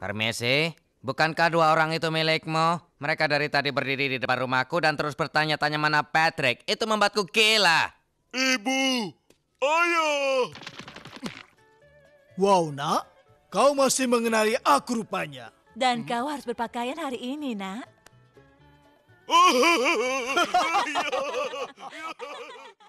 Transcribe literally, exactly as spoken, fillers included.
Permisi, bukankah dua orang itu milikmu? Mereka dari tadi berdiri di depan rumahku dan terus bertanya-tanya mana Patrick. Itu membuatku gila. Ibu, ayah. Wow, nak. Kau masih mengenali aku rupanya. Dan kau harus berpakaian hari ini, nak. Ayah.